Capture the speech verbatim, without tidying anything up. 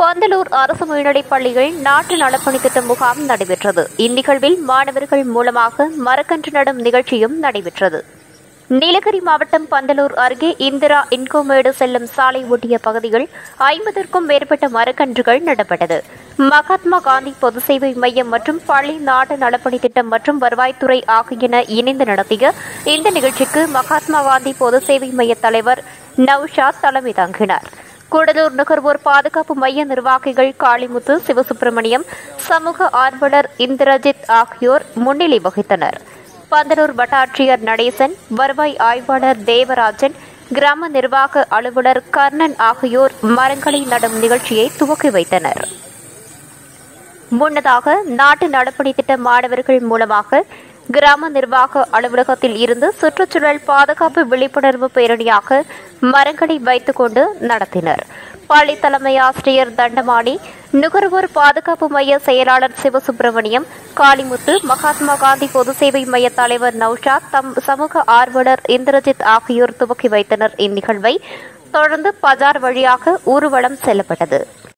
பந்தலூர் அரசு மேல்நிலைப் பள்ளியில் நாட்டு நலப்பணி திட்ட முகாம் நடைபெற்றது. இந்நிகழ்வில் மாணவர்கள் மூலமாக மரக்கன்று நடும் நிகழ்ச்சியும் நடைபெற்றது. நீலகிரி மாவட்டம் பந்தலூர் அருகே இந்திரா இன்கோமேடு செல்லும் சாலை ஒட்டிய பகுதியில் ஐம்பதற்கும் மேற்பட்ட மரக்கன்றுகள் நடப்பட்டது. மகாத்மா காந்தி பொது சேவை மையம் மற்றும் பள்ளி நாட்டு நலப்பணி திட்டம் மற்றும் வருவாய்த்துறை ஆகியன இணைந்து நடத்திய இந்த நிகழ்ச்சிக்கு மகாத்மா காந்தி பொது சேவை மைய தலைவர் நௌஷாத் தலைமை தாங்கினார். கூடலூர் நுகர்வோர் பாதுகாப்பு மைய நிர்வாகிகள் காளிமுத்து, சிவசுப்பிரமணியம், சமூக ஆர்வலர் இந்திரஜித் ஆகியோர் முன்னிலை வகித்தனர். பந்தலூர் வட்டாட்சியர் நடேசன், வருவாய் ஆய்வாளர் தேவராஜன், கிராம நிர்வாக அலுவலர் கர்ணன் ஆகியோர் மரங்களை நடும் நிகழ்ச்சியை துவக்கி வைத்தனர். முன்னதாக நாட்டு நலப்பணி திட்ட மாணவர்கள் மூலமாக கிராம நிர்வாக அலுவலகத்தில் இருந்து சுற்றுச்சூழல் பாதுகாப்பு விழிப்புணர்வு பேரணியாக மரங்களை வைத்துக் கொண்டு நடத்தினர். பள்ளி தலைமை ஆசிரியர் தண்டமாணி, நுகர்வோர் பாதுகாப்பு மைய செயலாளர் சிவசுப்பிரமணியம், காளிமுத்து, மகாத்மா காந்தி பொது சேவை மைய தலைவர் நௌஷாத், தம் சமூக ஆர்வலர் இந்திரஜித் ஆகியோர் துவக்கி வைத்தனர். இந்நிகழ்வை தொடர்ந்து பஜார் வழியாக ஊர்வலம் செல்லப்பட்டது.